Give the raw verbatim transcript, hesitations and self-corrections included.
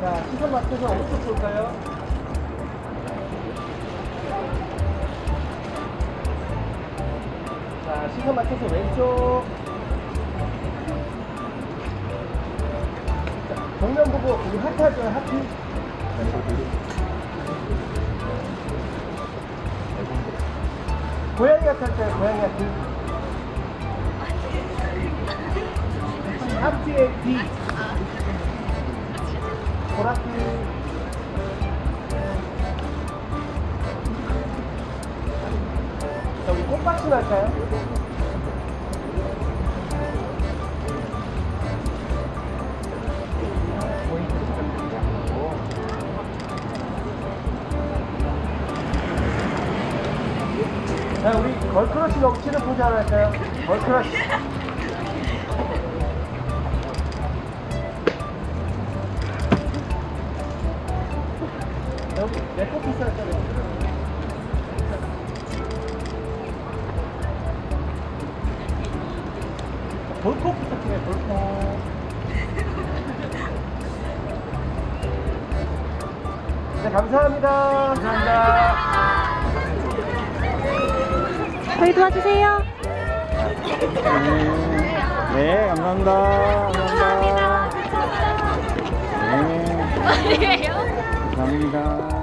자, 시선 맞춰서 오른쪽 볼까요? 자, 시선 맞춰서 왼쪽. 자, 정면 보고 우리 하트 하죠, 하트. 고양이 하트 할까요, 고양이 하트. 하트의 D. 보라트. 자, 우리 꽃받침 할까요? 자, 우리 걸크러쉬 넘치는 포즈 하나 할까요? 걸크러쉬. 여기 내꺼 피스 할까요? 볼콕 부탁해요, 볼콕. 네, 감사합니다. 감사합니다. 저희 도와주세요. 네, 네, 감사합니다. 감사합니다. 네, 아니에요? 감사합니다.